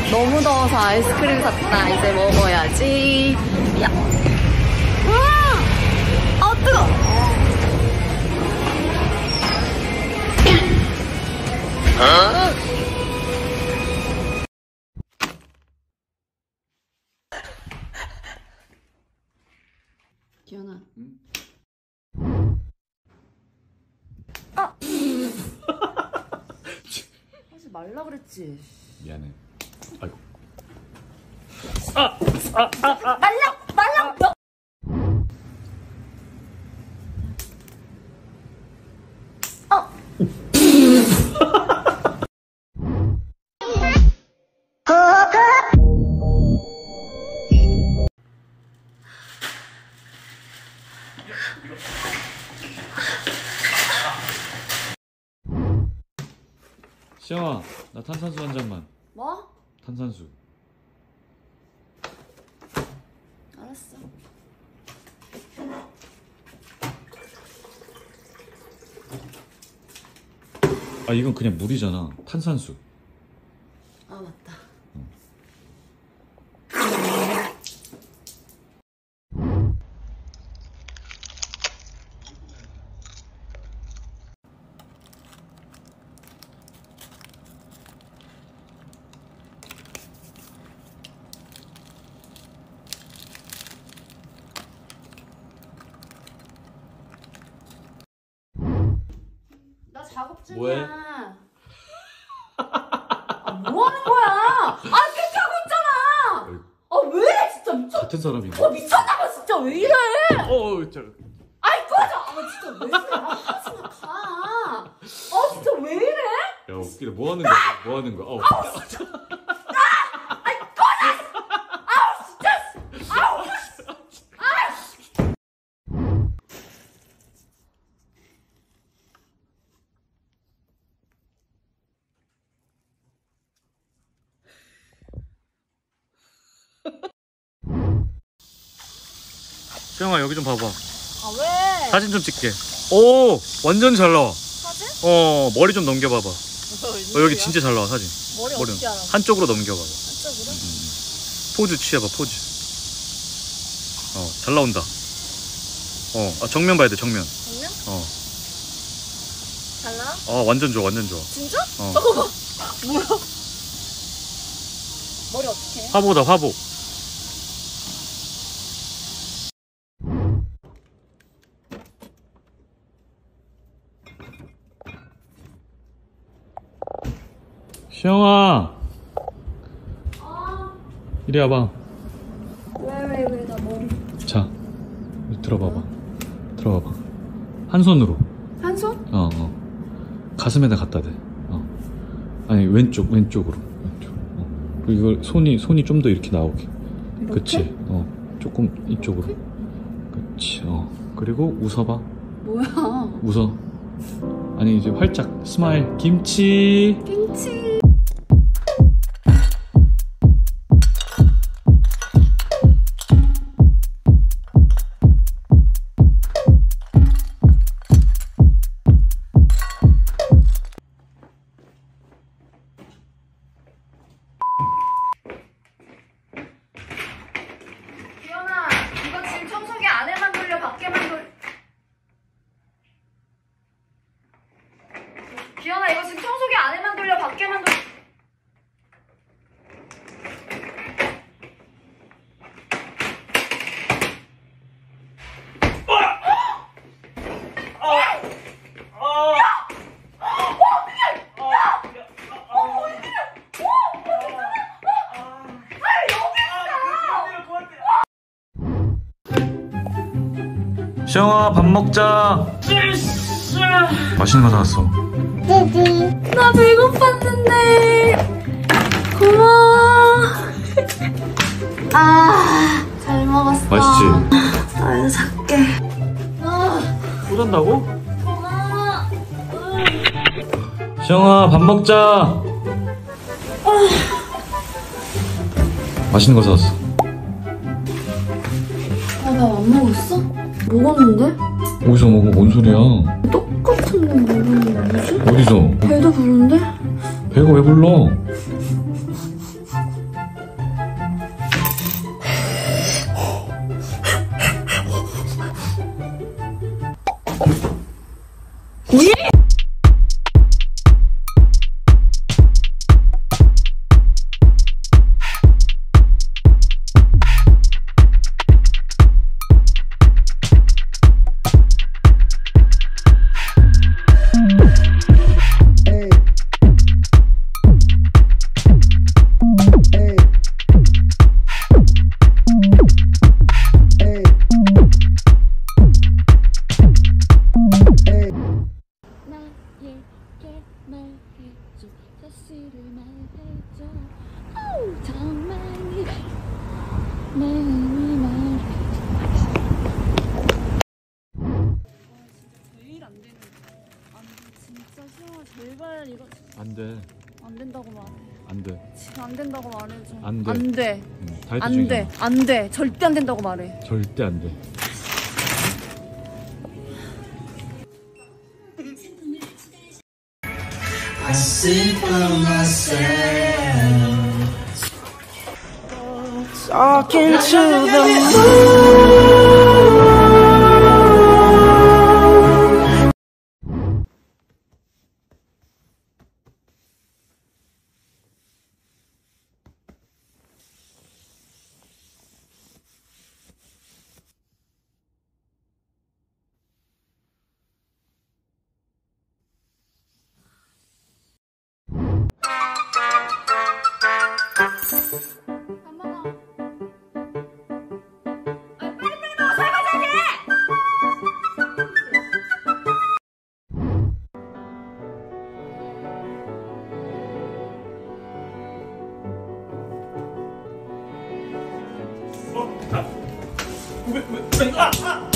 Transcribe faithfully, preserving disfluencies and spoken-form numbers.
너무 더워서 아이스크림 샀다. 이제 먹어야지. 야. 음! 아, 뜨거! 어? 기현아. 응? 아! 하지 말라 그랬지. 미안해. 아이고. 아! 아! 아! 아! 말라! 말라! 너! 어! 시영아, 나 탄산수 한 잔만. 뭐? 탄산수. 알았어. 아, 이건 그냥 물이잖아. 탄산수. 아, 맞다. 응. 나 작업 중이야. 뭐해? 아, 뭐 하는 거야? 아, 팩하고 있잖아. 아, 왜 진짜 미쳤? 같은 사람인가? 어, 미쳤나봐 진짜. 왜 이래? 어, 저. 아이, 꺼져. 아, 진짜 왜 이래? 아, 하지 마. 가. 아, 진짜 왜 이래? 야, 웃기네. 뭐 하는 거야? 뭐 하는 거야? 어. 아우, 진짜. 아! 아이, 꺼져. 아우, 진짜. 아우. 아! 시영아, 여기 좀 봐봐. 아, 왜? 사진 좀 찍게. 오, 완전 잘 나와. 사진? 어, 머리 좀 넘겨봐봐. 어, 여기 진짜 잘 나와, 사진. 머리 머리 어떻게 알아? 한쪽으로 넘겨봐봐. 한쪽으로? 음. 포즈 취해봐, 포즈. 어, 잘 나온다. 어, 아, 정면 봐야 돼, 정면. 정면? 어, 잘 나와? 어, 완전 좋아, 완전 좋아. 진짜? 어. 잠깐만. 뭐야? 머리 어떻게 해? 화보다, 화보. 시영아, 아, 이리 와봐. 왜, 왜, 왜, 나 머리. 자, 들어봐봐. 들어봐봐. 한 손으로. 한 손? 어, 어. 가슴에다 갖다 대. 어. 아니, 왼쪽, 왼쪽으로. 왼쪽. 어. 그리고 이걸 손이, 손이 좀 더 이렇게 나오게. 이렇게? 그치. 어. 조금 이쪽으로. 그치. 어. 그리고 웃어봐. 뭐야? 웃어. 아니, 이제 활짝. 스마일. 김치. 김치. 기현아, 이거 지금 청소기 안에만 돌려, 밖에만 돌려. 기현아, 이거 지금 청소기 안에만 돌려, 밖에만 돌려. 시영아, 밥 먹자. 맛있는 거 사왔어. 나 배고팠는데. 고마워. 아, 잘 먹었어. 맛있지? 나 이제 잘게. 아, 또 잔다고? 고마워. 시영아, 밥 먹자. 맛있는 거 사왔어. 아, 나 안 먹었어? 먹었는데? 어디서 먹어? 뭔 소리야? 똑같은 거 먹었는데 뭐지? 어디서? 배도 부른데? 배가 왜 불러? 정말이래 마음이 말해. 제일 안 되는 안 진짜 싫어. 제발 이거 안 돼. 안 된다고 말해. 안 돼. 지금 안 된다고 말해줘. 안 돼. 안 돼. 응, 다이어트 안 중이잖아. 돼. 안 돼. 절대 안 된다고 말해. 절대 안 돼. I see for myself. Talking to the moon. 왜, 왜, 왜, 아, 아!